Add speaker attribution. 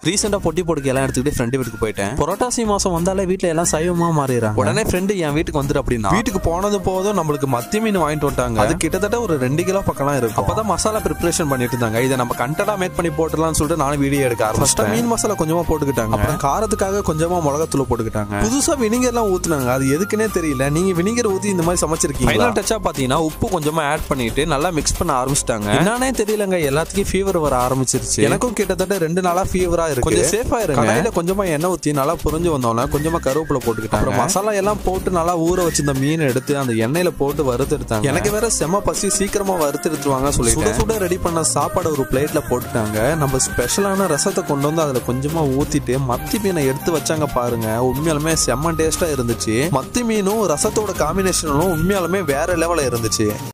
Speaker 1: ரீசெண்டா பொட்டி பொடுக்கு எல்லாம் எடுத்துக்கிட்டு ஃப்ரெண்டு வீட்டுக்கு போயிட்டேன். புரட்டாசி மாசம் வந்தாலே வீட்டுல எல்லாம் சைவமா மாறிடுறாங்க. உடனே ஃப்ரெண்டு என் வீட்டுக்கு வந்துட்டு அப்படின்னா வீட்டுக்கு போனது போதும் நம்மளுக்கு மத்தி மீன் வாங்கிட்டு வந்துட்டாங்க. அது கிட்டத்தட்ட ஒரு 2 கிலோ பக்கம் இருக்கும். அப்பதான் மசாலா ப்ரிப்பரேஷன் பண்ணிட்டு இருந்தாங்க. இதை நம்ம கண்டடா மேக் பண்ணி போட்டுலாம்னு சொல்லிட்டு நானும் வீடியோ எடுக்க ஆரம்பிச்சிட்டேன். மீன் மசாலா கொஞ்சமா போட்டுக்கிட்டாங்க. அப்புறம் காரத்துக்காக கொஞ்சமா மிளகாத்தூள் போட்டுக்கிட்டாங்க. புதுசா வினிகர் எல்லாம் ஊத்துனாங்க. அது எதுக்குன்னே தெரியல. நீங்க வினிகர் ஊத்தி இந்த மாதிரி சமைச்சிருக்கீங்க. ஃபைனல் டச்சா பாத்தீங்கன்னா உப்பு கொஞ்சமா ஆட் பண்ணிட்டு நல்லா மிக்ஸ் பண்ண ஆரம்பிச்சிட்டாங்க. என்னன்னே தெரியலங்க, எல்லாத்துக்கும் ஃபீவர் வர ஆரம்பிச்சிருச்சு. எனக்கும் கிட்டத்தட்ட 2 நாளா ஃபீவரா இருக்கு. கொஞ்சம் சேஃபா இருங்க. கடாயில கொஞ்சமா எண்ணெய் ஊத்தி நல்லா புரிஞ்சு வந்தோம்னா கொஞ்சமா கருவேப்பிலை போட்டுக்கிட்டாங்க. அப்புறம் மசாலா எல்லாம் போட்டு நல்லா ஊற வச்சிருந்த மீன் எடுத்து அந்த எண்ணெயில போட்டு வறுத்தெடுத்தாங்க. எனக்கு வேற செம பசி, சீக்கிரமா வறுத்தெடுத்துருவாங்க சொல்லி சுட சுட ரெடி பண்ண சாப்பாடு ஒரு பிளேட்ல போட்டுட்டாங்க. நம்ம ஸ்பெஷலான ரசத்தை கொண்டு வந்து அதுல கொஞ்சமா ஊத்திட்டு மத்தி மீனை எடுத்து வச்சாங்க பாருங்க. உண்மையாலுமே செம்ம டேஸ்டா இருந்துச்சு. மத்தி மீனும் ரசத்தோட காம்பினேஷனும் உண்மையாலுமே வேற லெவல்ல இருந்துச்சு.